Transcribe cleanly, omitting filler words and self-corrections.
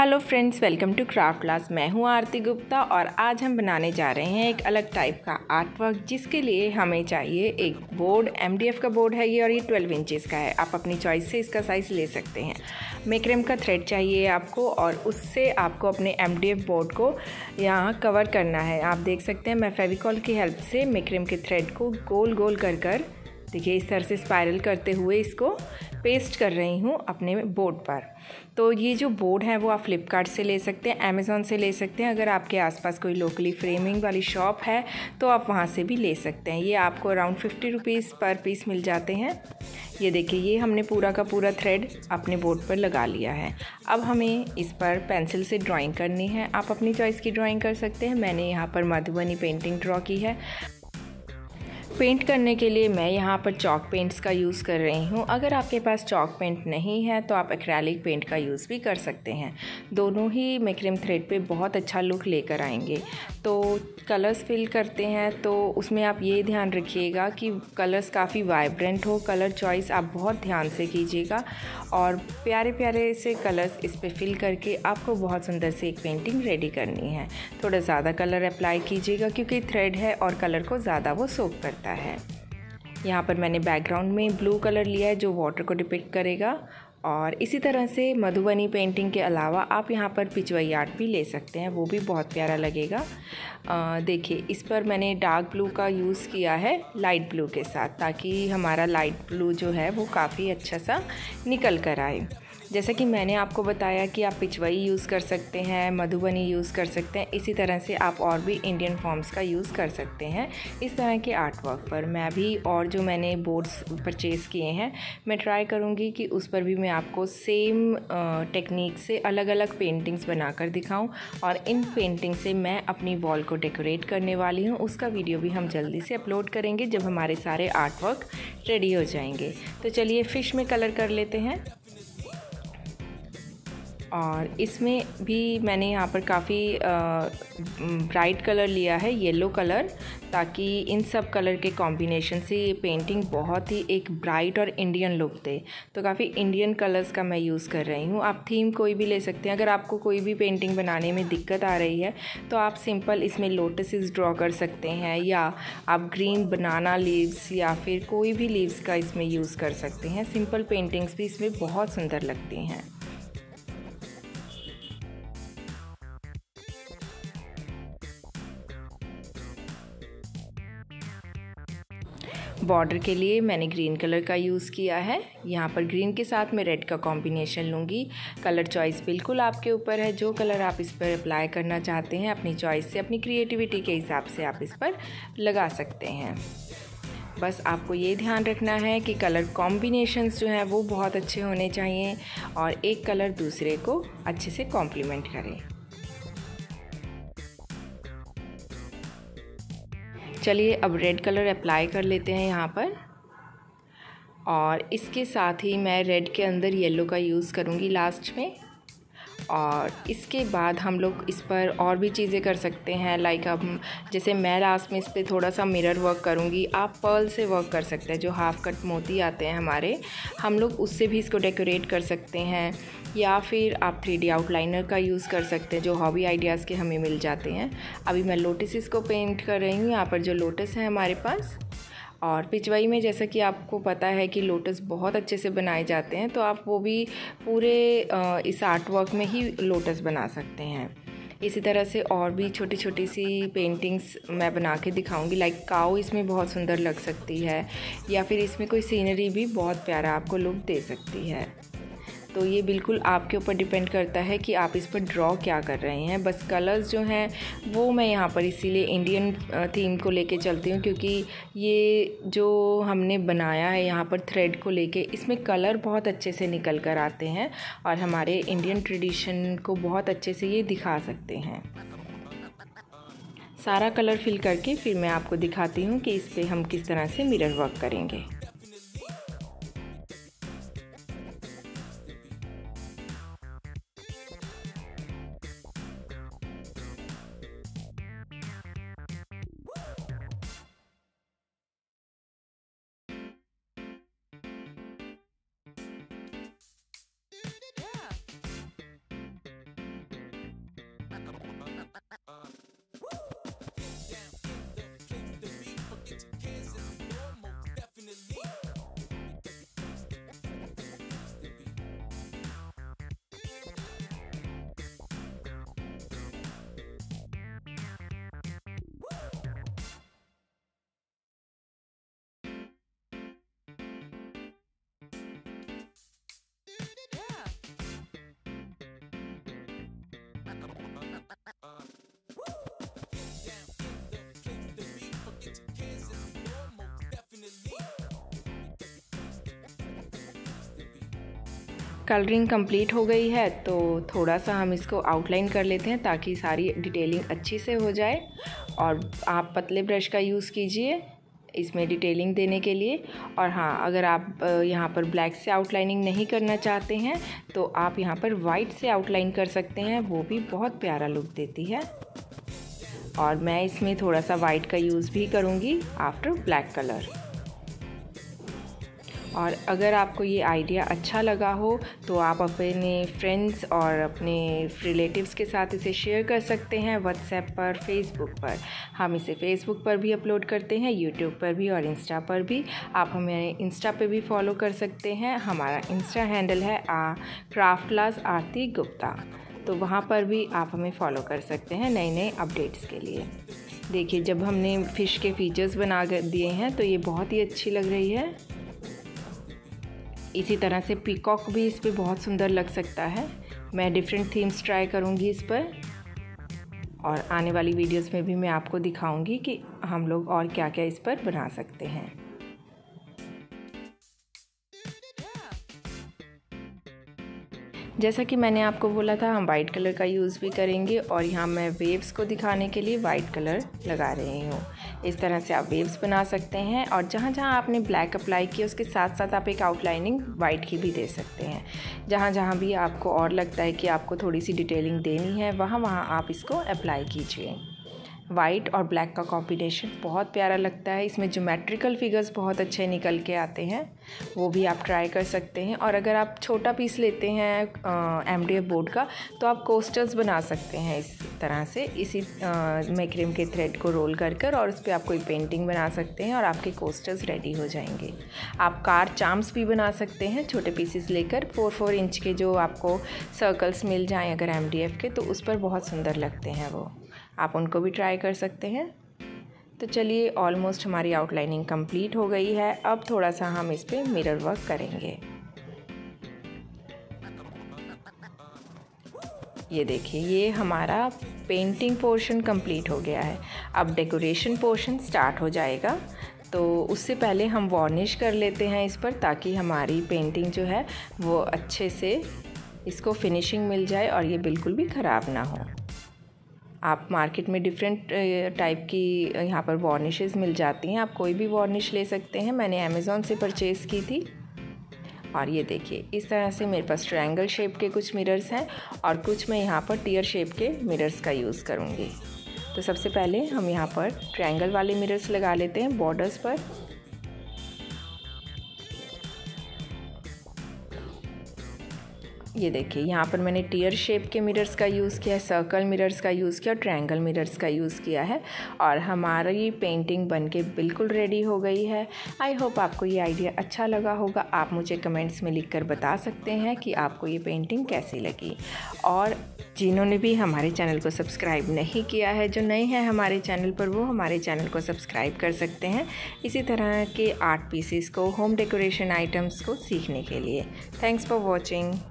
Hello friends, welcome to craft class. मैं हूं आरती गुप्ता और आज हम बनाने जा रहे हैं एक अलग टाइप का आर्ट वर्क, जिसके लिए हमें चाहिए एक बोर्ड। एमडीएफ का बोर्ड है ये और ये 12 इंचेस का है। आप अपनी चॉइस से इसका साइज़ ले सकते हैं। मैक्रम का थ्रेड चाहिए आपको और उससे आपको अपने एमडीएफ बोर्ड को यहाँ कवर करना है। आप देख सकते हैं मैं फेविकॉल की हेल्प से मैक्रम के थ्रेड को गोल गोल कर देखिए इस तरह से स्पाइरल करते हुए इसको पेस्ट कर रही हूँ अपने बोर्ड पर। तो ये जो बोर्ड है वो आप फ्लिपकार्ट से ले सकते हैं, अमेज़ॉन से ले सकते हैं। अगर आपके आसपास कोई लोकली फ्रेमिंग वाली शॉप है तो आप वहाँ से भी ले सकते हैं। ये आपको अराउंड 50 रुपीज़ पर पीस मिल जाते हैं। ये देखिए, ये हमने पूरा का पूरा थ्रेड अपने बोर्ड पर लगा लिया है। अब हमें इस पर पेंसिल से ड्राइंग करनी है। आप अपनी चॉइस की ड्राइंग कर सकते हैं। मैंने यहाँ पर मधुबनी पेंटिंग ड्रॉ की है। पेंट करने के लिए मैं यहाँ पर चॉक पेंट्स का यूज़ कर रही हूँ। अगर आपके पास चॉक पेंट नहीं है तो आप एक्रेलिक पेंट का यूज़ भी कर सकते हैं। दोनों ही मैक्रम थ्रेड पे बहुत अच्छा लुक लेकर आएंगे। तो कलर्स फिल करते हैं तो उसमें आप ये ध्यान रखिएगा कि कलर्स काफ़ी वाइब्रेंट हो। कलर चॉइस आप बहुत ध्यान से कीजिएगा और प्यारे प्यारे से कलर्स इस पे फिल करके आपको बहुत सुंदर से एक पेंटिंग रेडी करनी है। थोड़ा ज़्यादा कलर अप्लाई कीजिएगा क्योंकि थ्रेड है और कलर को ज़्यादा वो सोक करता है। यहाँ पर मैंने बैकग्राउंड में ब्लू कलर लिया है जो वाटर को डिपिक्ट करेगा। और इसी तरह से मधुबनी पेंटिंग के अलावा आप यहाँ पर पिचवई आर्ट भी ले सकते हैं, वो भी बहुत प्यारा लगेगा। देखिए, इस पर मैंने डार्क ब्लू का यूज़ किया है लाइट ब्लू के साथ, ताकि हमारा लाइट ब्लू जो है वो काफ़ी अच्छा सा निकल कर आए। जैसा कि मैंने आपको बताया कि आप पिचवई यूज़ कर सकते हैं, मधुबनी यूज़ कर सकते हैं। इसी तरह से आप और भी इंडियन फॉर्म्स का यूज़ कर सकते हैं इस तरह के आर्ट वर्क पर। मैं भी और जो मैंने बोर्ड्स परचेज़ किए हैं मैं ट्राई करूँगी कि उस पर भी मैं आपको सेम टेक्निक से अलग अलग पेंटिंग्स बनाकर दिखाऊं। और इन पेंटिंग से मैं अपनी वॉल को डेकोरेट करने वाली हूँ। उसका वीडियो भी हम जल्दी से अपलोड करेंगे जब हमारे सारे आर्ट वर्क रेडी हो जाएंगे। तो चलिए फ़िश में कलर कर लेते हैं। और इसमें भी मैंने यहाँ पर काफ़ी ब्राइट कलर लिया है, येलो कलर, ताकि इन सब कलर के कॉम्बिनेशन से ये पेंटिंग बहुत ही एक ब्राइट और इंडियन लुक दे। तो काफ़ी इंडियन कलर्स का मैं यूज़ कर रही हूँ। आप थीम कोई भी ले सकते हैं। अगर आपको कोई भी पेंटिंग बनाने में दिक्कत आ रही है तो आप सिंपल इसमें लोटसेस ड्रॉ कर सकते हैं, या आप ग्रीन बनाना लीव्स या फिर कोई भी लीव्स का इसमें यूज़ कर सकते हैं। सिंपल पेंटिंग्स भी इसमें बहुत सुंदर लगती हैं। बॉर्डर के लिए मैंने ग्रीन कलर का यूज़ किया है। यहाँ पर ग्रीन के साथ मैं रेड का कॉम्बिनेशन लूँगी। कलर चॉइस बिल्कुल आपके ऊपर है। जो कलर आप इस पर अप्लाई करना चाहते हैं अपनी चॉइस से, अपनी क्रिएटिविटी के हिसाब से आप इस पर लगा सकते हैं। बस आपको ये ध्यान रखना है कि कलर कॉम्बिनेशंस जो हैं वो बहुत अच्छे होने चाहिए और एक कलर दूसरे को अच्छे से कॉम्प्लीमेंट करे। चलिए अब रेड कलर अप्लाई कर लेते हैं यहाँ पर। और इसके साथ ही मैं रेड के अंदर येलो का यूज़ करूँगी लास्ट में। और इसके बाद हम लोग इस पर और भी चीज़ें कर सकते हैं। लाइक हम जैसे मैं लास्ट में इस पर थोड़ा सा मिरर वर्क करूँगी। आप पर्ल से वर्क कर सकते हैं, जो हाफ कट मोती आते हैं हमारे, हम लोग उससे भी इसको डेकोरेट कर सकते हैं। या फिर आप 3D आउटलाइनर का यूज़ कर सकते हैं जो हॉबी आइडियाज़ के हमें मिल जाते हैं। अभी मैं लोटस को पेंट कर रही हूँ। यहाँ पर जो लोटस है हमारे पास, और पिचवई में जैसा कि आपको पता है कि लोटस बहुत अच्छे से बनाए जाते हैं, तो आप वो भी पूरे इस आर्ट वर्क में ही लोटस बना सकते हैं। इसी तरह से और भी छोटी छोटी सी पेंटिंग्स मैं बना के दिखाऊंगी। लाइक काऊ इसमें बहुत सुंदर लग सकती है, या फिर इसमें कोई सीनरी भी बहुत प्यारा आपको लुक दे सकती है। तो ये बिल्कुल आपके ऊपर डिपेंड करता है कि आप इस पर ड्रॉ क्या कर रहे हैं। बस कलर्स जो हैं वो मैं यहाँ पर इसीलिए इंडियन थीम को लेके चलती हूँ, क्योंकि ये जो हमने बनाया है यहाँ पर थ्रेड को लेके, इसमें कलर बहुत अच्छे से निकल कर आते हैं और हमारे इंडियन ट्रेडिशन को बहुत अच्छे से ये दिखा सकते हैं। सारा कलर फिल करके फिर मैं आपको दिखाती हूँ कि इस पर हम किस तरह से मिरर वर्क करेंगे। कलरिंग कंप्लीट हो गई है, तो थोड़ा सा हम इसको आउटलाइन कर लेते हैं ताकि सारी डिटेलिंग अच्छी से हो जाए। और आप पतले ब्रश का यूज़ कीजिए इसमें डिटेलिंग देने के लिए। और हाँ, अगर आप यहाँ पर ब्लैक से आउटलाइनिंग नहीं करना चाहते हैं तो आप यहाँ पर वाइट से आउटलाइन कर सकते हैं, वो भी बहुत प्यारा लुक देती है। और मैं इसमें थोड़ा सा वाइट का यूज़ भी करूँगी आफ्टर ब्लैक कलर। और अगर आपको ये आइडिया अच्छा लगा हो तो आप अपने फ्रेंड्स और अपने रिलेटिव्स के साथ इसे शेयर कर सकते हैं व्हाट्सएप पर, फेसबुक पर। हम इसे फेसबुक पर भी अपलोड करते हैं, यूट्यूब पर भी और इंस्टा पर भी। आप हमें इंस्टा पे भी फॉलो कर सकते हैं। हमारा इंस्टा हैंडल है क्राफ्ट क्लास आरती गुप्ता, तो वहाँ पर भी आप हमें फॉलो कर सकते हैं नए नए अपडेट्स के लिए। देखिए, जब हमने फ़िश के फीचर्स बना दिए हैं तो ये बहुत ही अच्छी लग रही है। इसी तरह से पीकॉक भी इस पर बहुत सुंदर लग सकता है। मैं डिफरेंट थीम्स ट्राई करूँगी इस पर, और आने वाली वीडियोस में भी मैं आपको दिखाऊंगी कि हम लोग और क्या क्या इस पर बना सकते हैं। जैसा कि मैंने आपको बोला था, हम वाइट कलर का यूज़ भी करेंगे। और यहाँ मैं वेव्स को दिखाने के लिए वाइट कलर लगा रही हूँ। इस तरह से आप वेव्स बना सकते हैं, और जहाँ जहाँ आपने ब्लैक अप्लाई किया उसके साथ साथ आप एक आउटलाइनिंग वाइट की भी दे सकते हैं। जहाँ जहाँ भी आपको और लगता है कि आपको थोड़ी सी डिटेलिंग देनी है, वहाँ वहाँ आप इसको अप्लाई कीजिए। वाइट और ब्लैक का कॉम्बिनेशन बहुत प्यारा लगता है। इसमें ज्योमेट्रिकल फिगर्स बहुत अच्छे निकल के आते हैं, वो भी आप ट्राई कर सकते हैं। और अगर आप छोटा पीस लेते हैं MDF बोर्ड का, तो आप कोस्टर्स बना सकते हैं इस तरह से। इसी मैक्रेम के थ्रेड को रोल कर और उस पर आप कोई पेंटिंग बना सकते हैं और आपके कोस्टर्स रेडी हो जाएंगे। आप कार चार्म्स भी बना सकते हैं छोटे पीसेस लेकर। 4-4 इंच के जो आपको सर्कल्स मिल जाएँ अगर MDF के, तो उस पर बहुत सुंदर लगते हैं वो, आप उनको भी ट्राई कर सकते हैं। तो चलिए, ऑलमोस्ट हमारी आउटलाइनिंग कंप्लीट हो गई है। अब थोड़ा सा हम इस पे मिरर वर्क करेंगे। ये देखिए, ये हमारा पेंटिंग पोर्शन कंप्लीट हो गया है। अब डेकोरेशन पोर्शन स्टार्ट हो जाएगा। तो उससे पहले हम वार्निश कर लेते हैं इस पर, ताकि हमारी पेंटिंग जो है वो अच्छे से इसको फिनिशिंग मिल जाए और ये बिल्कुल भी ख़राब ना हो। आप मार्केट में डिफरेंट टाइप की यहाँ पर वार्निशेस मिल जाती हैं, आप कोई भी वार्निश ले सकते हैं। मैंने अमेज़ॉन से परचेज़ की थी। और ये देखिए, इस तरह से मेरे पास ट्रायंगल शेप के कुछ मिरर्स हैं और कुछ मैं यहाँ पर टियर शेप के मिरर्स का यूज़ करूँगी। तो सबसे पहले हम यहाँ पर ट्रायंगल वाले मिरर्स लगा लेते हैं बॉर्डर्स पर। ये देखिए, यहाँ पर मैंने टियर शेप के मिरर्स का यूज़ किया है, सर्कल मिरर्स का यूज़ किया और ट्रायंगल मिरर्स का यूज़ किया है। और हमारी पेंटिंग बनके बिल्कुल रेडी हो गई है। आई होप आपको ये आइडिया अच्छा लगा होगा। आप मुझे कमेंट्स में लिखकर बता सकते हैं कि आपको ये पेंटिंग कैसी लगी। और जिन्होंने भी हमारे चैनल को सब्सक्राइब नहीं किया है, जो नए हैं हमारे चैनल पर, वो हमारे चैनल को सब्सक्राइब कर सकते हैं इसी तरह के आर्ट पीसेस को, होम डेकोरेशन आइटम्स को सीखने के लिए। Thanks for watching.